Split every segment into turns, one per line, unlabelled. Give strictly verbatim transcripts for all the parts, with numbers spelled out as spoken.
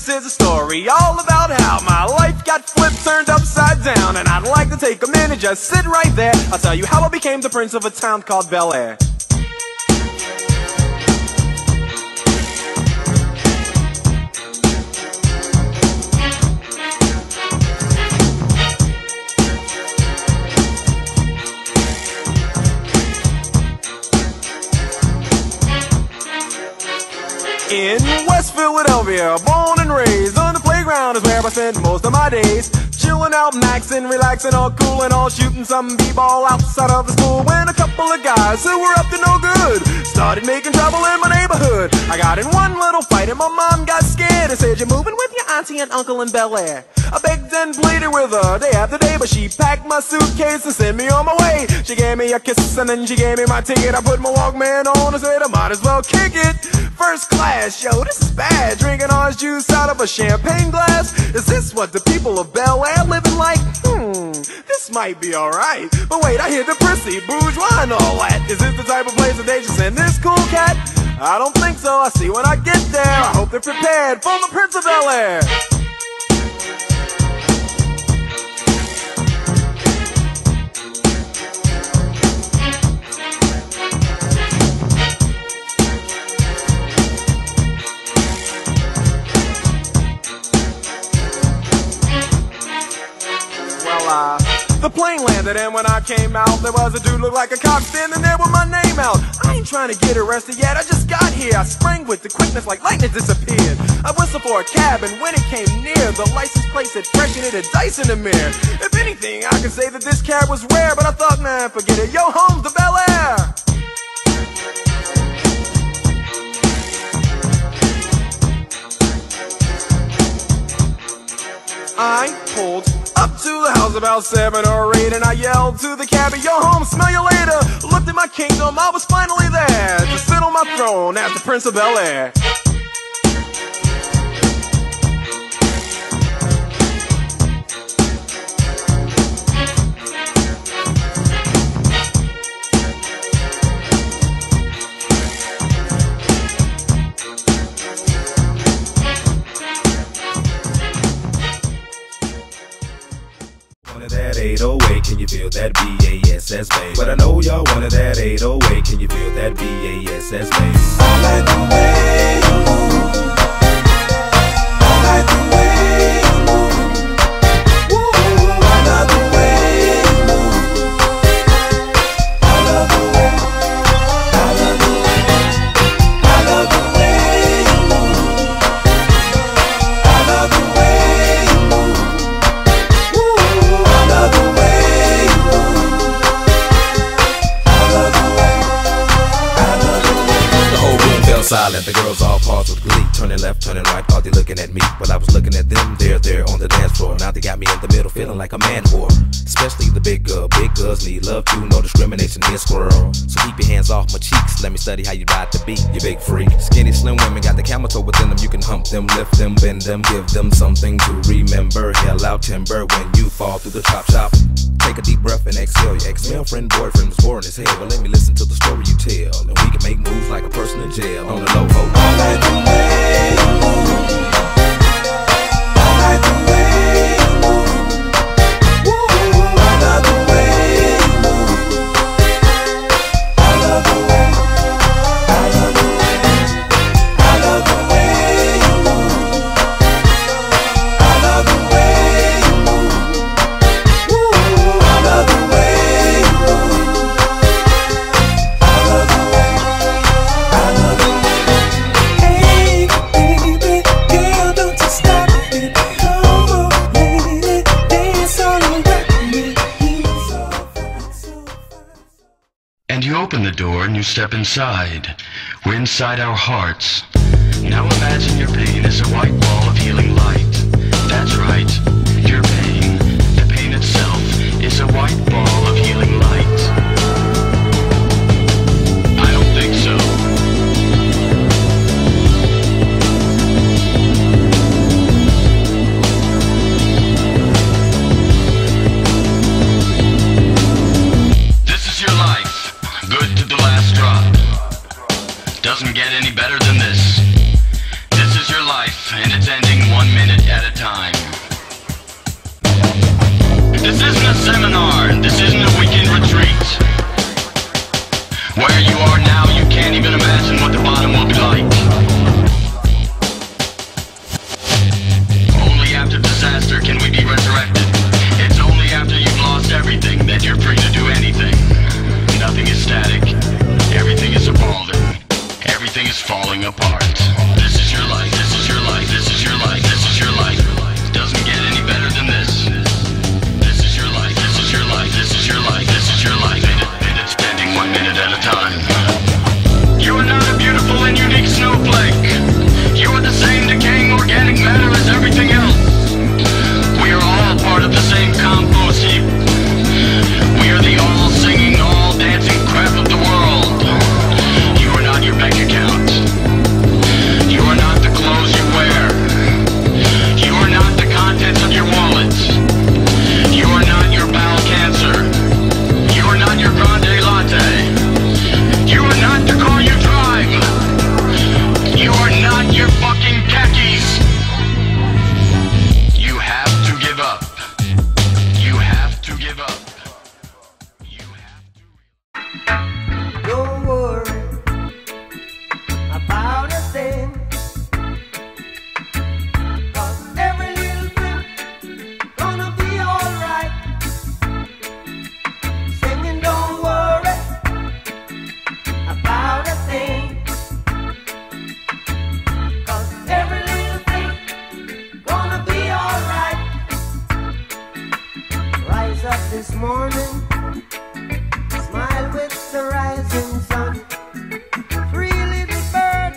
This is a story all about how my life got flipped, turned upside down. And I'd like to take a minute, just sit right there. I'll tell you how I became the prince of a town called Bel Air. In West Philadelphia, born and raised, on the playground is where I spent most of my days. Chilling out, maxing, relaxing, all cool and all, shooting some b-ball outside of the school. When a couple of guys who were up to no good started making trouble in my neighborhood. I got in one little fight and my mom got scared and said, "You're moving with your auntie and uncle in Bel Air." I begged and pleaded with her day after day, but she packed my suitcase and sent me on my way. She gave me a kiss and then she gave me my ticket. I put my Walkman on and said I might as well kick it. First class, yo, this is bad. Drinking orange juice out of a champagne glass. Is this what the people of Bel Air living like? Hmm, this might be alright. But wait, I hear the prissy, bourgeois and all that. Is this the type of place that they just send this cool cat? I don't think so. I see when I get there. I hope they're prepared for the Prince of Bel Air. The plane landed and when I came out, there was a dude looked like a cop standing there with my name out. I ain't trying to get arrested yet, I just got here. I sprang with the quickness like lightning disappeared. I whistled for a cab and when it came near, the license plate said fresh and it had dice in the mirror. If anything, I could say that this cab was rare, but I thought, nah, forget it. Yo, home's the Bel Air. I pulled up to the house about seven or eight, and I yelled to the cabbie, "Yo, home, smell you later." Looked at my kingdom, I was finally there to sit on my throne as the Prince of Bel Air.
That eight oh eight, can you feel that B A S S bass? But I know y'all wanted that eight oh eight, can you feel that B A S S bass? I like the way you move. I like the way you move. Woo, I love the way you move. I love the way, I love the way, I love the way you move. I love the way you move. Silent, the girls all paused with glee, turning left, turning right, thought they looking at me, but I was looking at them. They're there on the dance floor. Now they got me in the middle, feeling like a man whore. Especially the big girl, big girls need love too, no discrimination here, squirrel. So keep your hands off my cheeks, let me study how you ride the beat, you big freak. Skinny, slim women got the camel toe within them. You can hump them, lift them, bend them, give them something to remember. Hell out timber when you fall through the chop shop. Take a deep breath and exhale. Your ex-girlfriend, boyfriend was boring as hell. Well, let me listen to the story you tell, and we can make moves like a person in jail. On the low, ho. I like the way you move. I like the way you move. Woo, I love the way you move. I love the way, I love the way, I love the way you move. I love the way you move. Woo, I love the way you move. I love the way, I love the way. Hey, baby, girl, don't you stop it. Come on, lady, dance all around me. So fine, so fine.
And you open the door and you step inside. We're inside our hearts. Now imagine your pain is a white wall of healing light. That's right, your pain, the pain itself, is a white ball of healing light. I don't think so. This is your life, good to the last drop. Doesn't get any better than this. This is your life, and it's ending one falling apart. This is your life, this is your life, this is your life, this is your life. Doesn't get any better than this. This is your life, this is your life, this is your life, this is your life. Minute, minute, spending one minute at a time. You are not a beautiful and unique snowflake. You are the same decaying organic matter as everything else. We are all part of the same compost heap. We are the all-singing, all-dancing crap of the world. You are not your bank account. You are not the clothes you wear. You are not the contents of your wallet. You are not your bowel cancer. You are not your grande latte. You are not the car you drive. You are not your fucking khakis. You have to give up. You have to give up. You have to...
Don't worry about a thing, 'cause every little thing gonna be alright. Singing, don't worry about a thing, 'cause every little thing gonna be alright. Rise up this morning, smile with the rising sun. Three little birds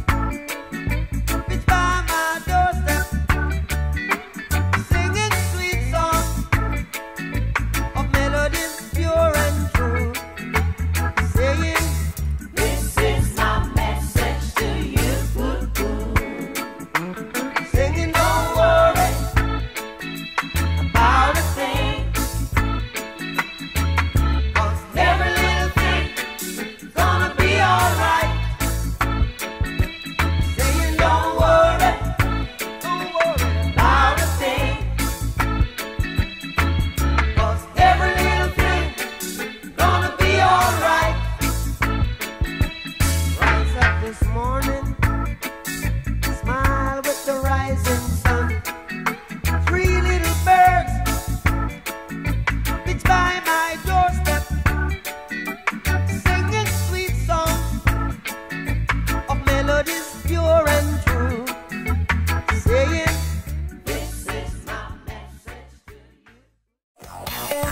pitch by my doorstep, singing sweet songs of melodies pure and true, saying, this is my message to you. Singing, don't worry about a thing, 'cause every little thing gonna be alright. Saying, don't worry, don't worry about a thing, 'cause every little thing gonna be alright. Rise up this morning, smile with the rising sun. Three little birds pitch by my doorstep, singing sweet songs of melodies pure and true, saying, this is my message to you.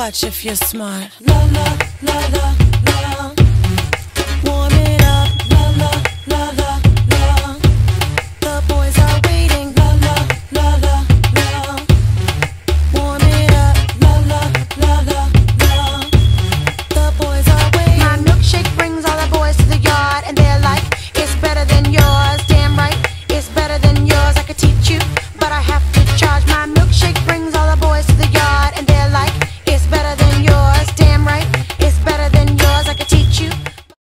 touch if you're smart. La la la la.